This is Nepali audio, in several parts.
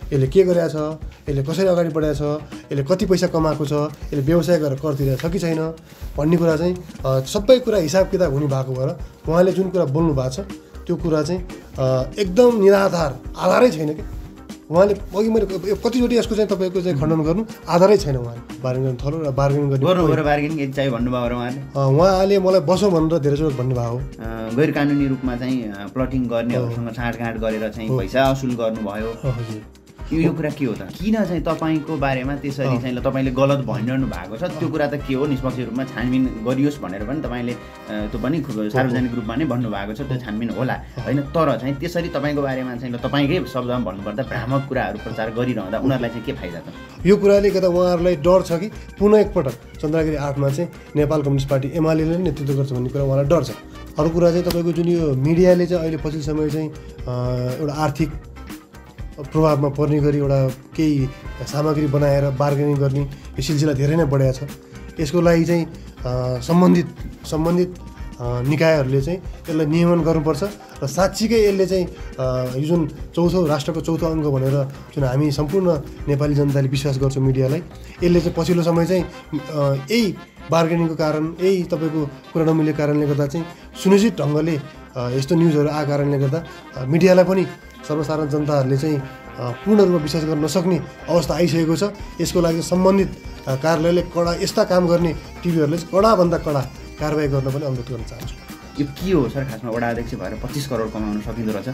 यसले के गरेको छ, यसले कसरी अगाडि बढाएको छ, यसले कति पैसा कमाएको छ, यसले व्यवसाय गरेर कर तिरेको छ कि छैन भन्ने कुरा चाहिँ सबै कुरा हिसाब किताब हुने भएको भएर उहाँले जुन कुरा बोल्नु भएको छ त्यो कुरा चाहिँ एकदम निराधार, आधारै छैन कि। उहाँले अघि मैले कतिचोटि यसको चाहिँ तपाईँको चाहिँ खण्डन गर्नु आधारै छैन। उहाँले बार्गेनिङ थलो र बार्गेनिङ बार्गेनिङ यदि चाहिँ भन्नुभयो उहाँले मलाई बसौँ भनेर धेरैचोटि भन्नुभएको हो। गैर कानुनी रूपमा चाहिँ प्लटिङ गर्नेहरूसँग साँठगाँठ गरेर चाहिँ पैसा असुल गर्नुभयो। यो कुरा के हो त? किन चाहिँ तपाईँको बारेमा त्यसरी चाहिँ तपाईँले गलत भनिरहनु भएको छ? त्यो कुरा त के हो? निष्पक्ष रूपमा छानबिन गरियोस् भनेर पनि तपाईँले त्यो पनि सार्वजनिक रूपमा नै भन्नुभएको छ, त्यो छानबिन होला होइन। तर चाहिँ त्यसरी तपाईँको बारेमा चाहिँ तपाईँकै शब्दमा भन्नुपर्दा भ्रामक कुराहरू प्रचार गरिरहँदा उनीहरूलाई चाहिँ के फाइदा त? यो कुराले गर्दा उहाँहरूलाई डर छ कि पुनः एकपटक चन्द्रगिरी 8मा चाहिँ नेपाल कम्युनिस्ट पार्टी एमालेले नेतृत्व गर्छ भन्ने कुरा उहाँलाई डर छ। अरू कुरा चाहिँ तपाईँको जुन यो मिडियाले चाहिँ अहिले पछिल्लो समय चाहिँ एउटा आर्थिक प्रभावमा पर्ने गरी एउटा केही सामग्री बनाएर बार्गेनिङ गर्ने यो सिलसिला धेरै नै बढाएको छ। यसको लागि चाहिँ सम्बन्धित निकायहरूले चाहिँ यसलाई नियमन गर्नुपर्छ र साँच्चीकै यसले चाहिँ यो जुन राष्ट्रको चौथो अङ्ग भनेर जुन हामी सम्पूर्ण नेपाली जनताले विश्वास गर्छौँ मिडियालाई, यसले चाहिँ पछिल्लो समय चाहिँ यही बार्गेनिङको कारण, यही तपाईँको कुरा नमिलेको कारणले गर्दा चाहिँ सुनिश्चित ढङ्गले यस्तो न्युजहरू आएको कारणले गर्दा मिडियालाई पनि सर्वसाधारण जनताहरूले चाहिँ पूर्ण रूपमा विश्वास गर्न नसक्ने अवस्था आइसकेको छ। यसको लागि सम्बन्धित कार्यालयले कडा यस्ता काम गर्ने टिभीहरूले कडाभन्दा कडा कारबाही गर्न पनि अनुरोध गर्न चाहन्छु। यो के हो सर? खासमा वडा अध्यक्ष भएर 25 करोड कमाउन सकिँदो रहेछ?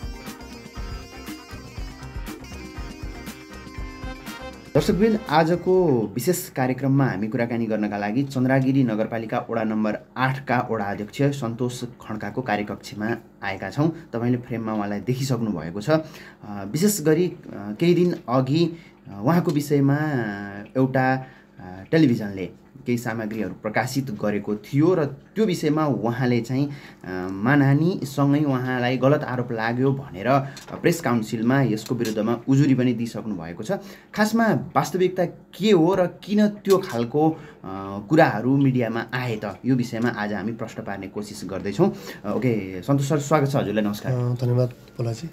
दर्शकवृन्द, आजको विशेष कार्यक्रममा हामी कुराकानी गर्नका लागि चन्द्रगिरी नगरपालिका वडा नम्बर 8 का वडा अध्यक्ष सन्तोष खड्काको कार्यकक्षमा आएका छौँ। तपाईँले फ्रेममा उहाँलाई देखिसक्नु भएको छ। विशेष गरी केही दिन अघि उहाँको विषयमा एउटा टेलिभिजनले केही सामग्रीहरू प्रकाशित गरेको थियो र त्यो विषयमा उहाँले चाहिँ मानहानिसँगै उहाँलाई गलत आरोप लाग्यो भनेर प्रेस काउन्सिलमा यसको विरुद्धमा उजुरी पनि दिइसक्नु भएको छ। खासमा वास्तविकता के हो र किन त्यो खालको कुराहरू मिडियामा आए त? यो विषयमा आज हामी प्रश्न पार्ने कोसिस गर्दैछौँ। ओके सन्तोष सर, स्वागत छ हजुरलाई। नमस्कार। धन्यवाद बोलाजी।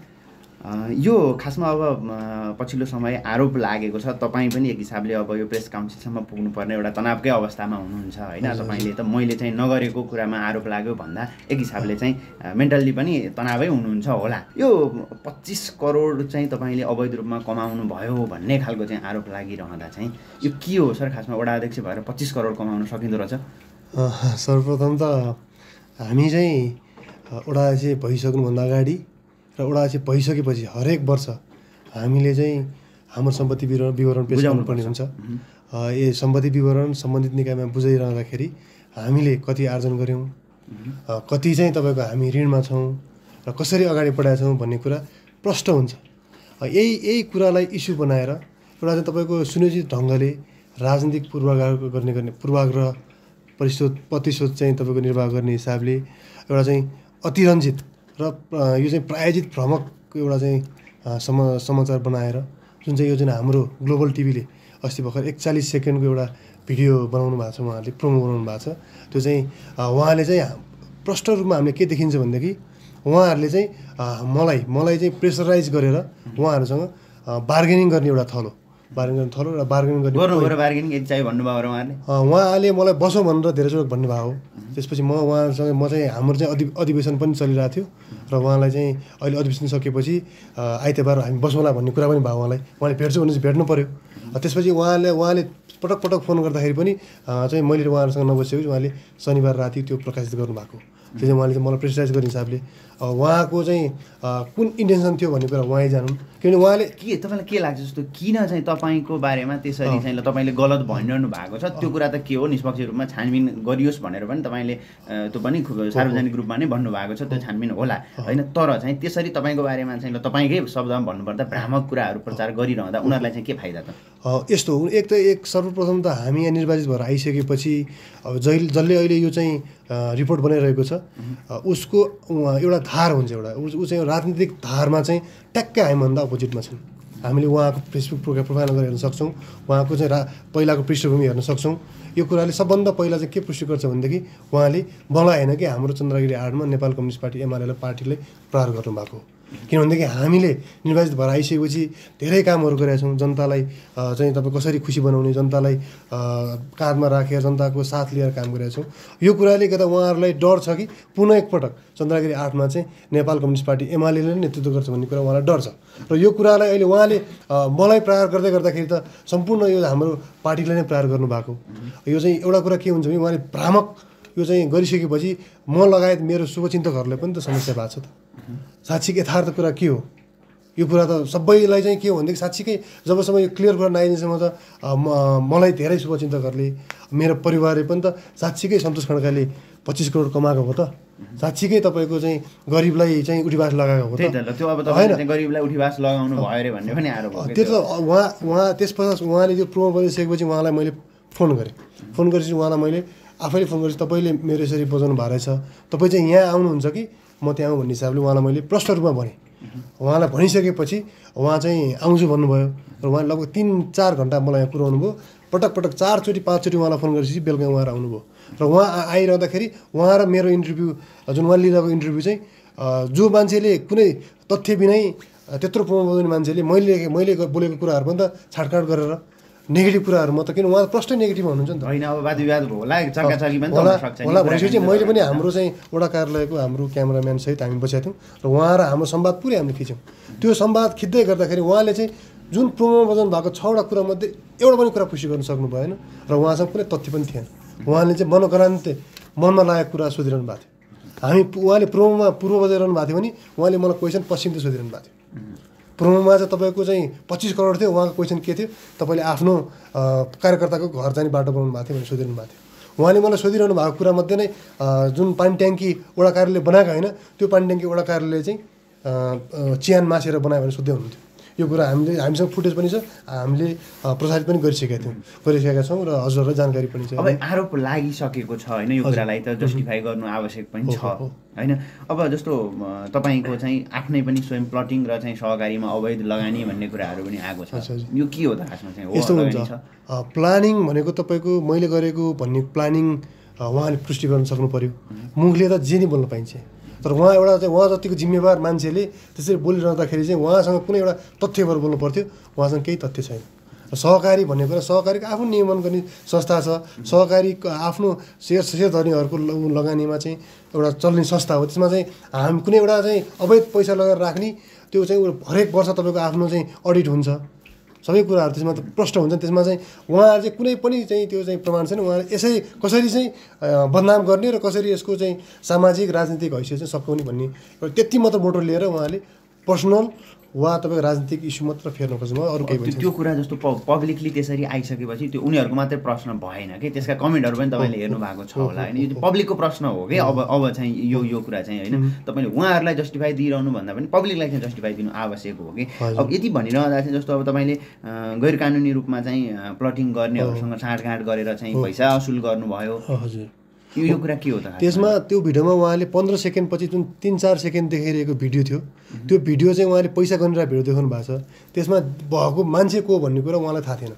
यो खासमा अब पछिल्लो समय आरोप लागेको छ, तपाईँ पनि एक हिसाबले अब यो प्रेस काउन्सिलसम्म पुग्नुपर्ने एउटा तनावकै अवस्थामा हुनुहुन्छ होइन। तपाईँले त मैले चाहिँ नगरेको कुरामा आरोप लाग्यो भन्दा एक हिसाबले चाहिँ मेन्टल्ली पनि तनावै हुनुहुन्छ होला। यो 25 करोड चाहिँ तपाईँले अवैध रूपमा कमाउनु भयो भन्ने खालको चाहिँ आरोप लागिरहँदा चाहिँ यो के हो सर? खासमा वडा अध्यक्ष भएर 25 करोड कमाउन सकिँदो रहेछ? सर्वप्रथम त हामी चाहिँ वडा अध्यक्ष भइसक्नुभन्दा अगाडि र वडा अध्यक्ष भइसकेपछि हरेक वर्ष हामीले चाहिँ हाम्रो सम्पत्ति विवरण पेश गर्नुपर्ने हुन्छ। यो सम्पत्ति विवरण सम्बन्धित निकायमा बुझाइरहँदाखेरि हामीले कति आर्जन गऱ्यौँ, कति चाहिँ तपाईँको हामी ऋणमा छौँ र कसरी अगाडि बढाएका छौँ भन्ने कुरा प्रष्ट हुन्छ। यही कुरालाई इस्यु बनाएर एउटा चाहिँ तपाईँको सुनिश्चित ढङ्गले राजनीतिक पूर्वाग्रह प्रतिशोध चाहिँ तपाईँको निर्वाह गर्ने हिसाबले एउटा चाहिँ अतिरञ्जित र यो चाहिँ प्रायोजित भ्रमक एउटा चाहिँ समाचार बनाएर जुन चाहिँ यो जुन हाम्रो ग्लोबल टिभीले अस्ति भर्खर 41 सेकेन्डको एउटा भिडियो बनाउनु भएको छ, उहाँहरूले प्रोमो बनाउनु भएको छ। त्यो चाहिँ उहाँले चाहिँ प्रष्ट रूपमा हामीले के देखिन्छ भनेदेखि उहाँहरूले चाहिँ मलाई चाहिँ प्रेसराइज गरेर उहाँहरूसँग बार्गेनिङ गर्ने एउटा थलो र बार्गेनिङ उहाँले मलाई बसौँ भनेर धेरैचोटि भन्नुभएको हो। त्यसपछि उहाँसँग चाहिँ हाम्रो चाहिँ अधिवेशन पनि चलिरहेको थियो र उहाँलाई चाहिँ अहिले अधिवेशन सकेपछि आइतबार हामी बसौँला भन्ने कुरा पनि भयो। उहाँले भेट्छु भने चाहिँ भेट्नु पऱ्यो। त्यसपछि उहाँले पटक फोन गर्दाखेरि पनि चाहिँ मैले उहाँहरूसँग नबसेपछि उहाँले शनिबार राति त्यो प्रकाशित गर्नुभएको। त्यो चाहिँ उहाँले चाहिँ मलाई प्रेसराइज गर्ने हिसाबले उहाँको चाहिँ कुन इन्टेन्सन थियो भन्ने कुरा उहाँै जानुन्। किनभने उहाँले तपाईँलाई के लाग्छ जस्तो किन चाहिँ तपाईँको बारेमा त्यसरी चाहिँ तपाईँले गलत भनिरहनु भएको छ? त्यो कुरा त के हो? निष्पक्ष रूपमा छानबिन गरियोस् भनेर पनि तपाईँले त्यो पनि सार्वजनिक रूपमा नै भन्नुभएको छ, त्यो छानबिन होला होइन। तर चाहिँ त्यसरी तपाईँको बारेमा चाहिँ तपाईँकै शब्दमा भन्नुपर्दा भ्रामक कुराहरू प्रचार गरिरहँदा उनीहरूलाई चाहिँ के फाइदा त? यस्तो हो, एक सर्वप्रथम त हामी यहाँ निर्वाचित भएर आइसकेपछि अब जसले अहिले यो चाहिँ रिपोर्ट बनाइरहेको छ उसको एउटा धार हुन्छ, ऊ चाहिँ राजनीतिक धारमा चाहिँ ट्याक्कै हामीभन्दा अपोजिटमा छन्। हामीले उहाँको फेसबुक प्रोफाइल गरेर हेर्न सक्छौँ, उहाँको चाहिँ पहिलाको पृष्ठभूमि हेर्न सक्छौँ। यो कुराले सबभन्दा पहिला चाहिँ के पुष्टि गर्छ भनेदेखि उहाँले मलाई होइन कि हाम्रो चन्द्रगिरी 8मा नेपाल कम्युनिस्ट पार्टी एमाले पार्टीले प्रहार गर्नुभएको किनभनेदेखि हामीले निर्वाचित भएर आइसकेपछि धेरै कामहरू गरेका छौँ जनतालाई चाहिँ तपाईँ कसरी खुसी बनाउने जनतालाई काँधमा राखेर जनताको साथ लिएर काम गरेका छौँ यो कुराले गर्दा उहाँहरूलाई डर छ कि पुनः एकपटक चन्द्रगिरी 8मा चाहिँ नेपाल कम्युनिस्ट पार्टी एमाले नेतृत्व गर्छ भन्ने कुरा उहाँलाई डर छ र यो कुरालाई अहिले उहाँले मलाई प्रहार गर्दै गर्दाखेरि त सम्पूर्ण यो हाम्रो पार्टीलाई नै प्रहार गर्नुभएको यो चाहिँ एउटा कुरा के हुन्छ भने उहाँले भ्रामक यो चाहिँ गरिसकेपछि म लगायत मेरो शुभचिन्तकहरूलाई पनि त समस्या भएको छ त साँच्चीको यथार्थ कुरा के हो यो कुरा त सबैलाई चाहिँ के हो भनेदेखि साँच्चीकै जबसम्म यो क्लियर कुरा नआइदिएसम्म त मलाई धेरै शुभचिन्तकहरूले मेरो परिवारले पनि त साँच्चीकै सन्तोष खड्काले 25 करोड कमाएको हो त साँच्चीकै तपाईँको चाहिँ गरिबलाई चाहिँ उठीवास लगाएको हो त त्यो अब तपाईले गरिबलाई उठीवास लगाउनु भयो रे भन्ने पनि आरोप हो त्यो त उहाँ त्यसपछि उहाँले यो प्रोमो गरिसकेपछि उहाँलाई मैले फोन गरेपछि उहाँलाई मैले आफैले फोन गरेपछि तपाईँले मेरो यसरी बजाउनु भएको रहेछ तपाईँ चाहिँ यहाँ आउनुहुन्छ कि म त्यहाँ आउँ भन्ने हिसाबले उहाँलाई मैले प्रष्ट रूपमा भनेँ उहाँलाई भनिसकेपछि उहाँ चाहिँ आउँछु भन्नुभयो र उहाँले लगभग 3-4 घन्टा मलाई यहाँ पुऱ्याउनु भयो पटक 4 चोटि 5 चोटि उहाँलाई फोन गरेपछि बेलुका उहाँहरू आउनुभयो र उहाँ आइरहँदाखेरि उहाँ र मेरो इन्टरभ्यू जुन उहाँले लिइरहेको इन्टरभ्यू चाहिँ जो मान्छेले कुनै तथ्य बिनै त्यत्रो प्रोमो बनाउने मान्छेले मैले बोलेको कुराहरू पनि त छाटकाट गरेर नेगेटिभ कुराहरू म त किन उहाँ प्रष्टै नेगेटिभ हुनुहुन्छ नि त होइन अब वादविवाद होला चक्काचक्की पनि होला भनेपछि चाहिँ मैले पनि हाम्रो चाहिँ वडा कार्यालयको हाम्रो क्यामेराम्यान सहित हामी बसेका थियौँ र उहाँ र हाम्रो संवाद पुरै हामीले खिच्यौँ त्यो संवाद खिच्दै गर्दाखेरि उहाँले चाहिँ जुन प्रोमो बजाउनु भएको 6वटा कुरामध्ये एउटा पनि कुरा पुष्टि गर्न सक्नु भएन र उहाँसँग कुनै तथ्य पनि थिएन उहाँले चाहिँ मनोकरान्ते मनमा लागेको कुरा सोधिरहनु भएको थियो हामी उहाँले प्रोमोमा पूर्व बजाइरहनु भएको थियो भने उहाँले मलाई क्वेसन पश्चिम त सोधिरहनु भएको थियो प्रोमोमा चाहिँ तपाईँको चाहिँ 25 करोड थियो उहाँको क्वेसन के थियो तपाईँले आफ्नो कार्यकर्ताको घर जाने बाटो बनाउनु भएको थियो भनेर सोधिरहनु भएको थियो उहाँले मलाई सोधिरहनु भएको कुरामध्ये नै जुन पानी ट्याङ्की वडा कार्यालयले बनाएको होइन त्यो पानी ट्याङ्की वडा कार्यालयले चाहिँ चियान मासेर बनायो भनेर सोध्दै हुनुहुन्थ्यो यो कुरा हामीसँग फुटेज पनि छ हामीले प्रसारित पनि गरिसकेका छौँ र हजुरहरूलाई जानकारी पनि छ अब आरोप लागिसकेको छ होइन यो कुरालाई त जस्टिफाई गर्नु आवश्यक पनि छ होइन अब जस्तो तपाईँको चाहिँ आफ्नै पनि स्वयं प्लटिङ र चाहिँ सहकारीमा अवैध लगानी भन्ने कुराहरू पनि आएको छ यो के हो त खासमा चाहिँ यस्तो हुन्छ प्लानिङ भनेको तपाईँको मैले गरेको भन्ने प्लानिङ उहाँले पुष्टि गर्न सक्नु पर्यो मुखले त जे नि बोल्न पाइन्छ तर उहाँ जतिको जिम्मेवार मान्छेले त्यसरी बोलिरहँदाखेरि चाहिँ उहाँसँग कुनै एउटा तथ्यबाट बोल्नु पर्थ्यो उहाँसँग केही तथ्य छैन सहकारी भन्ने कुरा सहकारीको आफ्नो नियमन गर्ने संस्था छ सहकारीको आफ्नो सेयरधनीहरूको लगानीमा चाहिँ एउटा चल्ने संस्था हो त्यसमा चाहिँ हामी कुनै एउटा चाहिँ अवैध पैसा लगाएर राख्ने त्यो चाहिँ हरेक वर्ष तपाईँको आफ्नो चाहिँ अडिट हुन्छ सबै कुराहरू त्यसमा त प्रष्ट हुन्छ त्यसमा चाहिँ उहाँहरू चाहिँ कुनै पनि चाहिँ त्यो चाहिँ प्रमाण छैन उहाँले यसै कसरी चाहिँ बदनाम गर्ने र कसरी यसको चाहिँ सामाजिक राजनीतिक हैसियत चाहिँ सकाउने भन्ने त्यति मात्र मोटो लिएर उहाँले पर्सनल वा तपाईँको राजनीतिक इस्यु मात्र फेर्न खोज्नु अरू केही भन्छ त्यो कुरा जस्तो पब्लिकली त्यसरी आइसकेपछि त्यो उनीहरूको मात्रै प्रश्न भएन कि त्यसका कमेन्टहरू पनि तपाईँले हेर्नु भएको छ होला होइन यो पब्लिकको प्रश्न हो कि अब चाहिँ यो कुरा चाहिँ होइन तपाईँले उहाँहरूलाई जस्टिफाई दिइरहनु भन्दा पनि पब्लिकलाई चाहिँ जस्टिफाई दिनु आवश्यक हो कि अब यति भनिरहँदा चाहिँ जस्तो अब तपाईँले गैर कानुनी रूपमा चाहिँ प्लटिङ गर्नेहरूसँग साँठगाँठ गरेर चाहिँ पैसा असुल गर्नुभयो हजुर यो कुरा के हो त त्यसमा त्यो भिडियोमा उहाँले 15 सेकेन्ड पछि जुन 3-4 सेकेन्ड देखाइरहेको भिडियो थियो त्यो भिडियो चाहिँ उहाँले पैसा गनिरहेको भिडियो देखाउनु भएको छ त्यसमा भएको मान्छे को भन्ने कुरा उहाँलाई थाहा थिएन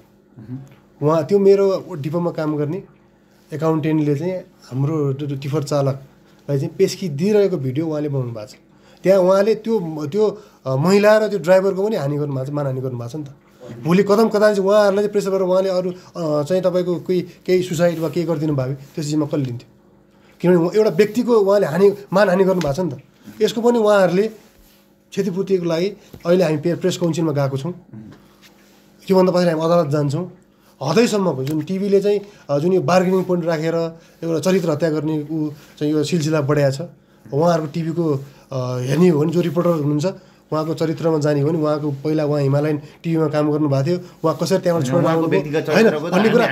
उहाँ त्यो मेरो डिपोमा काम गर्ने एकाउन्टेन्टले चाहिँ हाम्रो टिफर चालकलाई चाहिँ पेस्की दिइरहेको भिडियो उहाँले बनाउनु भएको छ त्यहाँ उहाँले त्यो महिला र त्यो ड्राइभरको पनि हानि गर्नु भएको छ मानहानि गर्नु भएको छ नि त भोलि कदम चाहिँ उहाँहरूलाई चाहिँ प्रेसर गरेर उहाँले अरू चाहिँ तपाईँको केही सुसाइड वा केही गरिदिनु भयो त्यो चिजमा कसले लिन्थ्यो किनभने एउटा व्यक्तिको उहाँले मानहानि गर्नु भएको छ नि त यसको पनि उहाँहरूले क्षतिपूर्तिको लागि अहिले हामी प्रेस काउन्सिलमा गएको छौँ त्योभन्दा पछि हामी अदालत जान्छौँ हदैसम्मको जुन टिभीले चाहिँ जुन यो बार्गेनिङ पोइन्ट राखेर एउटा चरित्र हत्या गर्ने चाहिँ यो सिलसिला बढाएको छ उहाँहरूको टिभीको हेर्ने हो भने जो रिपोर्टर हुनुहुन्छ उहाँको चरित्रमा जाने हो भने उहाँको पहिला उहाँ हिमालयन टिभीमा काम गर्नुभएको थियो उहाँ कसरी त्यहाँबाट छोडेर भन्ने कुरा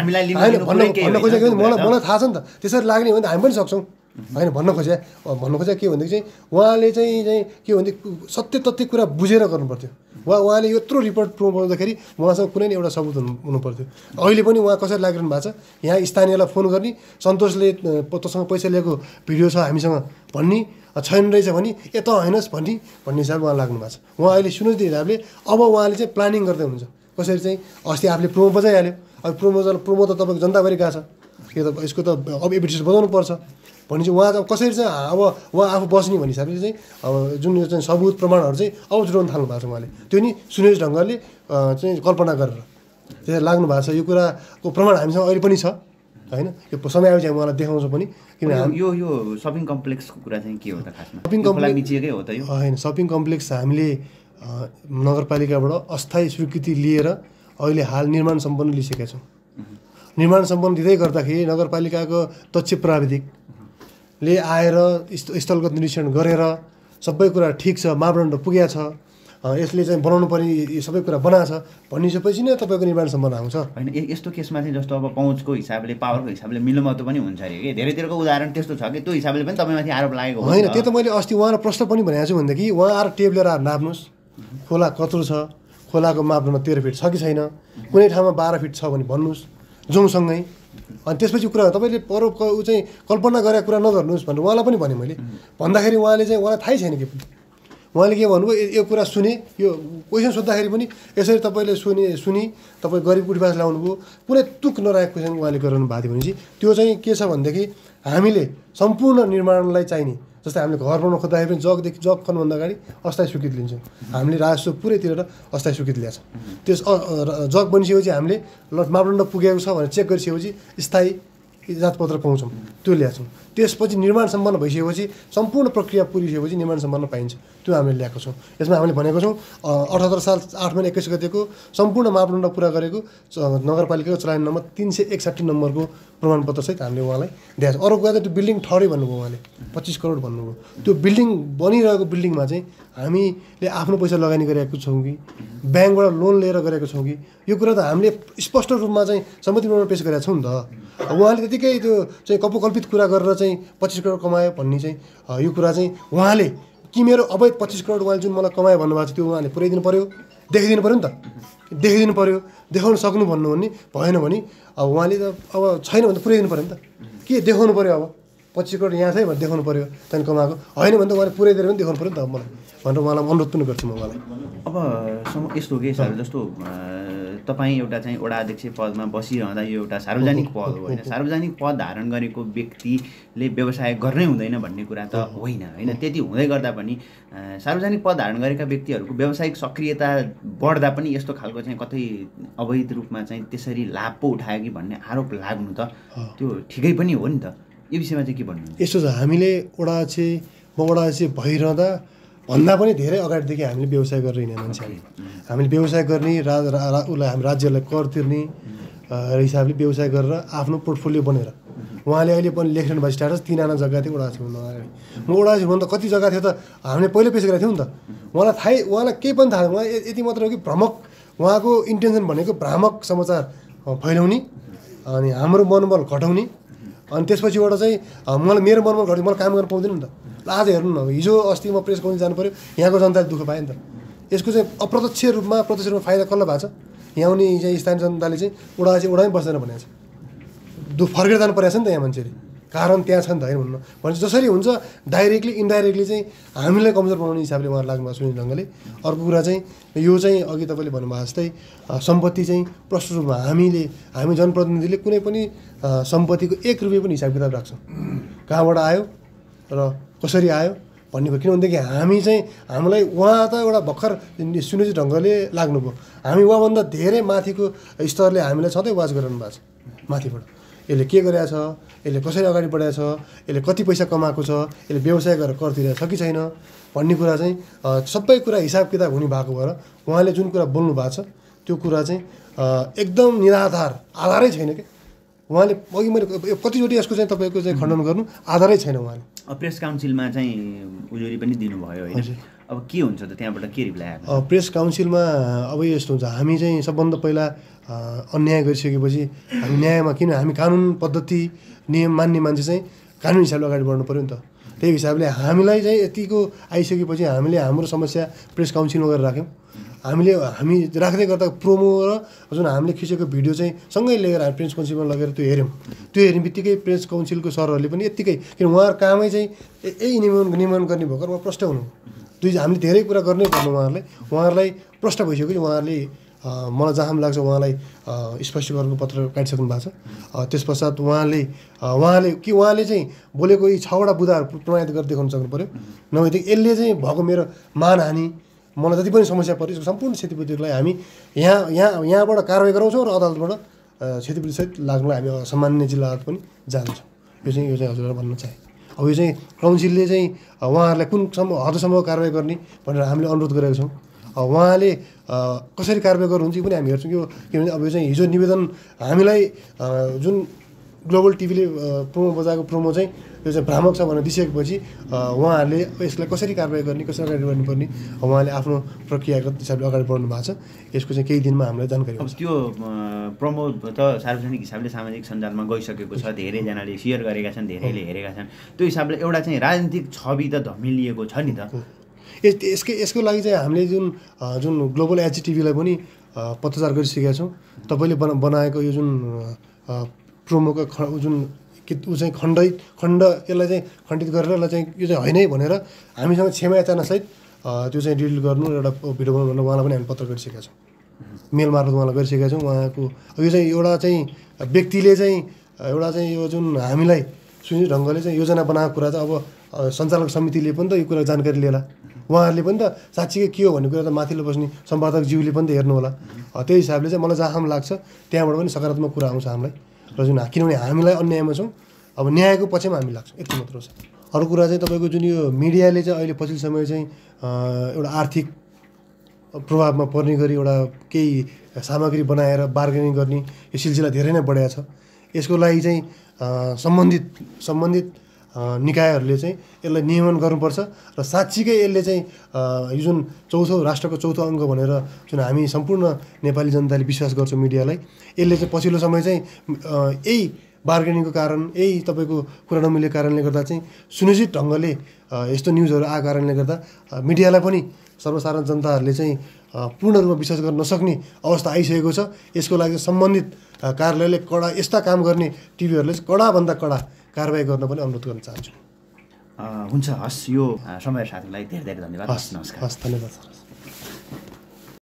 भन्न खोजेको मलाई थाहा छ नि त त्यसरी लाग्ने हो भने हामी पनि सक्छौँ होइन भन्न खोजे के भनेदेखि चाहिँ उहाँले चाहिँ के भनेदेखि सत्य तथ्य कुरा बुझेर गर्नुपर्थ्यो उहाँले यत्रो रिपोर्ट प्रुभ गर्दाखेरि उहाँसँग कुनै एउटा सबुत हुनु पर्थ्यो अहिले पनि उहाँ कसरी लागिरहनु भएको छ यहाँ स्थानीयलाई फोन गर्ने सन्तोषले तँसँग पैसा लिएको भिडियो छ हामीसँग भन्ने छैन रहेछ भने यता होइनस् भन्ने हिसाबले उहाँ लाग्नु भएको छ उहाँ अहिले सुन्नुहोस् हिसाबले अब उहाँले चाहिँ प्लानिङ गर्दै हुनुहुन्छ कसरी चाहिँ अस्ति आफूले प्रोमो बजाइहाल्यो अब प्रोमो त तपाईँको जनताभरि गएको छ यो त यसको त अब एडभर्टिज बनाउनु पर्छ भने चाहिँ उहाँ चाहिँ कसरी चाहिँ अब उहाँ आफू बस्ने भन्ने हिसाबले चाहिँ अब जुन यो चाहिँ सबुत प्रमाणहरू चाहिँ अब जुटाउनु थाल्नु भएको छ उहाँले त्यो नि सुनियोजित ढङ्गले चाहिँ कल्पना गरेर त्यसरी लाग्नु भएको छ यो कुराको प्रमाण हामीसँग अहिले पनि छ होइन यो समय आएपछि हामी उहाँलाई देखाउँछौँ पनि किनभने यो सपिङ कम्प्लेक्सको कुरा चाहिँ के हो त खासमा सपिङ कम्प्लेक्स मिचिएकै हो त यो होइन सपिङ कम्प्लेक्स हामीले नगरपालिकाबाट अस्थायी स्वीकृति लिएर अहिले हाल निर्माण सम्पन्न लिइसकेका छौँ निर्माण सम्पन्न दिँदै गर्दाखेरि नगरपालिकाको दक्ष प्राविधिकले आएर स्थलगत निरीक्षण गरेर सबै कुरा ठिक छ मापदण्ड पुगेको छ यसले चाहिँ बनाउनु पर्ने यो सबै कुरा बनाएको छ भनिसकेपछि नै तपाईँको निर्माण सम्पन्न आउँछ होइन यस्तो केसमा चाहिँ जस्तो अब पहुँचको हिसाबले पावरको हिसाबले मिलोमतो पनि हुन्छ अरे कि धेरैतिरको उदाहरण त्यस्तो छ कि त्यो हिसाबले पनि तपाईँमाथि आरोप लागेको हो होइन त्यो त मैले अस्ति उहाँलाई प्रश्न पनि भनेको छु भनेदेखि उहाँ आएर टेप लिएर आएर नाप्नुहोस् खोला कत्रो छ खोलाको मापदण्ड 13 फिट छ कि छैन कुनै ठाउँमा 12 फिट छ भने भन्नुहोस् जाउँसँगै अनि त्यसपछि कुरा तपाईँले परोपको चाहिँ कल्पना गरेको कुरा नगर्नुहोस् भनेर उहाँलाई पनि भने मैले भन्दाखेरि उहाँले चाहिँ उहाँलाई थाहै छैन के उहाँले के भन्नुभयो यो कुरा सुने यो क्वेसन सोद्धाखेरि पनि यसरी तपाईँले सुनि तपाईँ गरिब उठिवास ल्याउनुभयो कुनै तुक नरहेको क्वेसन उहाँले गराउनु भएको थियो भनेपछि त्यो चाहिँ के छ भनेदेखि हामीले सम्पूर्ण निर्माणलाई चाहिने जस्तै हामीले घर बनाउनु खोज्दाखेरि पनि जग खन्नुभन्दा अगाडि अस्थायी स्वीकृति लिन्छौँ हामीले राजस्व पुरै तिरेर अस्थायी स्वीकृति ल्याएको छ त्यस जग बनिसकेपछि हामीले मापदण्ड पुगेको छ भनेर चेक गरिसकेपछि स्थायी जातपत्र पाउँछौँ त्यो ल्याएको छौँ त्यसपछि निर्माण सम्पन्न भइसकेपछि सम्पूर्ण प्रक्रिया पुरिसकेपछि निर्माण सम्पन्न पाइन्छ त्यो हामीले ल्याएको छौँ यसमा हामीले भनेको छौँ 78 साल 8 महिना 21 गतेको सम्पूर्ण मापदण्ड पुरा गरेको नगरपालिकाको चलान नम्बर 361 नम्बरको प्रमाणपत्रसहित हामीले उहाँलाई दिएको छ अरू कुरा त त्यो बिल्डिङ ठहरै भन्नुभयो उहाँले 25 करोड भन्नुभयो त्यो बिल्डिङ बनिरहेको बिल्डिङमा चाहिँ हामीले आफ्नो पैसा लगानी गरेको छौँ कि ब्याङ्कबाट लोन लिएर गरेको छौँ कि यो कुरा त हामीले स्पष्ट रूपमा चाहिँ सम्मति प्रमाण पेश गरेका छौँ नि त उहाँले त्यतिकै त्यो चाहिँ कपोकल्पित कुरा गरेर चाहिँ 25 करोड कमायो भन्ने चाहिँ यो कुरा चाहिँ उहाँले कि मेरो अवैध 25 करोड उहाँले जुन मलाई कमायो भन्नुभएको छ त्यो उहाँले पुऱ्याइदिनु पऱ्यो देखाइदिनु पऱ्यो नि त देखाइदिनु पऱ्यो देखाउन सक्नु भन्नु भने भएन भने अब उहाँले त अब छैन भने त पुऱ्याइदिनु पऱ्यो नि त के देखाउनु पऱ्यो अब 25 करोड यहाँ छ भनेर देखाउनु पऱ्यो त्यहाँदेखि कमाएको होइन भने त उहाँले पुऱ्याइदिएर पनि देखाउनु पऱ्यो नि त अब मलाई भनेर उहाँलाई अनुरोध पनि गर्छु म उहाँलाई अब यस्तो हो कि सर जस्तो तपाईँ एउटा चाहिँ वडा अध्यक्ष पदमा बसिरहँदा यो एउटा सार्वजनिक पद हो होइन सार्वजनिक पद धारण गरेको व्यक्तिले व्यवसाय गर्नै हुँदैन भन्ने कुरा त होइन होइन त्यति हुँदै गर्दा पनि सार्वजनिक पद धारण गरेका व्यक्तिहरूको व्यावसायिक सक्रियता बढ्दा पनि यस्तो खालको चाहिँ कतै अवैध रूपमा चाहिँ त्यसरी लाभ पो उठायो कि भन्ने आरोप लाग्नु त त्यो ठिकै पनि हो नि त यो विषयमा चाहिँ के भन्नुहुन्छ यस्तो छ हामीले वडा अध्यक्ष भइरहँदा भन्दा पनि धेरै अगाडिदेखि हामीले व्यवसाय गरेर हिँड्ने मान्छेहरूले हामीले व्यवसाय गर्ने उसलाई हामी राज्यलाई कर तिर्ने हिसाबले व्यवसाय गरेर आफ्नो पोर्टफोलियो बनेर उहाँले अहिले पनि लेख्नु भएको स्ट्याटस 3 आना जग्गा थियो वडा अध्यक्ष अगाडि म वडा अध्यक्ष भन्दा कति जग्गा थियो त हामीले पहिले पेश गरेको थियौँ नि त उहाँलाई केही पनि थाहा उहाँ यति मात्र हो कि भ्रमक उहाँको इन्टेन्सन भनेको भ्रामक समाचार फैलाउने अनि हाम्रो मनोबल घटाउने अनि त्यसपछिबाट चाहिँ मलाई मेरो मनोबल घट्यो मलाई काम गर्न पाउँदैन नि त आज हेर्नु न हिजो अस्ति म प्रेस काउन्सिल जानु पऱ्यो यहाँको जनताले दुःख पायो नि त यसको चाहिँ प्रत्यक्ष रूपमा फाइदा कसलाई भएको छ यहाँ आउने चाहिँ स्थानीय जनताले चाहिँ वडामै बस्दैन भनेको छ फर्केर जानु परेको छ नि त यहाँ मान्छेले कारण त्यहाँ छ नि त होइन भन्नु भनेपछि जसरी हुन्छ डाइरेक्टली इन्डाइरेक्टली चाहिँ हामीलाई कमजोर बनाउने हिसाबले उहाँहरू लाग्नु भएको सुनिल ढङ्गले अर्को कुरा चाहिँ यो चाहिँ अघि तपाईँले भन्नुभएको जस्तै सम्पत्ति चाहिँ प्रष्ट रूपमा हामी जनप्रतिनिधिले कुनै पनि सम्पत्तिको 1 रुपियाँ पनि हिसाब किताब राख्छौँ कहाँबाट आयो र कसरी आयो भन्ने कुरो किनभनेदेखि हामी चाहिँ हामीलाई उहाँ त एउटा भर्खर सुनियोजित ढङ्गले लाग्नुभयो हामी उहाँभन्दा धेरै माथिको स्तरले हामीलाई सधैँ वाच गराउनु भएको छ माथिबाट यसले के गरेको छ यसले कसरी अगाडि बढाएको छ यसले कति पैसा कमाएको छ यसले व्यवसाय गरेर कर तिरेको छ कि छैन भन्ने कुरा चाहिँ सबै कुरा हिसाब किताब हुने भएको भएर उहाँले जुन कुरा बोल्नु भएको छ त्यो कुरा चाहिँ एकदम निराधार आधारै छैन कि उहाँले अघि मैले कतिचोटि यसको चाहिँ तपाईँको चाहिँ खण्डन गर्नु आधारै छैन उहाँले प्रेस काउन्सिलमा चाहिँ उजुरी पनि दिनुभयो होइन अब के हुन्छ त त्यहाँबाट के रिप्लाई आयो प्रेस काउन्सिलमा अब यस्तो हुन्छ हामी चाहिँ सबभन्दा पहिला अन्याय गरिसकेपछि हामी न्यायमा किन हामी कानुन पद्धति नियम मान्ने मान्छे चाहिँ कानुन हिसाबले अगाडि बढ्नु पऱ्यो नि त त्यही हिसाबले हामीलाई चाहिँ यतिको आइसकेपछि हामीले हाम्रो समस्या प्रेस काउन्सिलमा गएर राख्यौँ हामी राख्दै गर्दा प्रोमो र जुन हामीले खिचेको भिडियो चाहिँ सँगै लिएर हामी प्रेस काउन्सिलमा लगेर त्यो हेऱ्यौँ बित्तिकै प्रेस काउन्सिलको सरहरूले पनि यत्तिकै किन उहाँहरू कामै चाहिँ यही नियमन गर्ने भएको उहाँ प्रष्ट हुनु हामीले धेरै कुरा गर्नै पर्नु उहाँहरूलाई प्रष्ट भइसक्यो कि उहाँहरूले मलाई जहाँ लाग्छ उहाँलाई स्पष्टीकरणको पत्र काटिसक्नु भएको छ। त्यस पश्चात उहाँले चाहिँ बोलेको यी 6वटा बुदाहरू प्रमाणित गरेर देखाउन सक्नु पऱ्यो। नभएदेखि यसले चाहिँ भएको मेरो मानहानि मलाई जति पनि समस्या पर्यो यसको सम्पूर्ण क्षतिपूर्तिलाई हामी यहाँबाट कारवाही गराउँछौँ र अदालतबाट क्षतिपूर्तिसहित लाग्नलाई हामी सम्माननीय जिल्ला अदालत पनि जान्छौँ। यो चाहिँ हजुरलाई भन्न चाहे। अब यो चाहिँ काउन्सिलले चाहिँ उहाँहरूलाई कुन हदसम्म कारवाही गर्ने भनेर हामीले अनुरोध गरेका छौँ। उहाँले कसरी कारवाही गर्नुहुन्छ पनि हामी हेर्छौँ। किनभने अब यो चाहिँ हिजो निवेदन हामीलाई जुन ग्लोबल टिभीले प्रोमो बजाएको प्रोमो चाहिँ यो चाहिँ भ्रामक छ भनेर दिइसकेपछि उहाँहरूले यसलाई कसरी कारवाही गर्ने, कसरी अगाडि बढ्नुपर्ने उहाँले आफ्नो प्रक्रियागत हिसाबले अगाडि बढ्नु भएको छ। यसको चाहिँ केही दिनमा हामीलाई जानकारी अब त्यो प्रोमो त सार्वजनिक हिसाबले सामाजिक सञ्जालमा गइसकेको छ, धेरैजनाले सेयर गरेका छन्, धेरैले हेरेका छन्। त्यो हिसाबले एउटा चाहिँ राजनीतिक छवि त धमिलिएको छ नि त। यसको लागि चाहिँ हामीले जुन ग्लोबल एच टिभीलाई पनि पत्रचार गरिसकेका छौँ। तपाईँले बनाएको यो जुन प्रोमोको जुन चाहिँ खण्ड यसलाई चाहिँ खण्डित गरेर यसलाई चाहिँ यो चाहिँ होइन है भनेर हामीसँग क्षमा याचनासहित त्यो चाहिँ डिलिट गर्नु एउटा भिडियो बनाउनु भनेर उहाँलाई पनि हामी पत्र गरिसकेका छौँ। मेल मार्फत उहाँलाई गरिसकेका छौँ। उहाँको यो चाहिँ एउटा चाहिँ व्यक्तिले चाहिँ एउटा चाहिँ यो जुन हामीलाई सुनिश्चित ढङ्गले चाहिँ योजना बनाएको कुरा चाहिँ अब सञ्चालक समितिले पनि त यो कुरा जानकारी लिएला। उहाँहरूले पनि त साँच्चीकै के हो भन्ने कुरा त माथिल्लो बस्ने सम्पादकज्यूले पनि त हेर्नु होला। त्यही हिसाबले चाहिँ मलाई जहाँ लाग्छ त्यहाँबाट पनि सकारात्मक कुरा आउँछ हामीलाई। र जुन किनभने हामीलाई अन्यायमा छौँ, अब न्यायको पक्षमा हामी लाग्छौँ, यति मात्र छ। अरू कुरा चाहिँ तपाईँको जुन यो मिडियाले चाहिँ अहिले पछिल्लो समय चाहिँ एउटा आर्थिक प्रभावमा पर्ने गरी एउटा केही सामग्री बनाएर बार्गेनिङ गर्ने यो सिलसिला धेरै नै बढेको छ। यसको लागि चाहिँ सम्बन्धित निकायहरूले चाहिँ यसलाई नियमन गर्नुपर्छ र साँच्चीकै यसले चाहिँ यो जुन राष्ट्रको चौथो अङ्ग भनेर जुन हामी सम्पूर्ण नेपाली जनताले विश्वास गर्छौँ मिडियालाई, यसले चाहिँ पछिल्लो समय चाहिँ यही बार्गेनिङको कारण, यही तपाईँको कुरा नमिलेको कारणले गर्दा चाहिँ सुनिश्चित ढङ्गले यस्तो न्युजहरू आएको कारणले गर्दा मिडियालाई पनि सर्वसाधारण जनताहरूले चाहिँ पूर्ण रूपमा विश्वास गर्न नसक्ने अवस्था आइसकेको छ। यसको लागि सम्बन्धित कार्यालयले कडा यस्ता काम गर्ने टिभीहरूले कडाभन्दा कडा कारवाही गर्न पनि अनुरोध गर्न चाहन्छु। हुन्छ, हस्, यो समय साथीलाई धेरै धेरै धन्यवाद। हस्, धन्यवाद।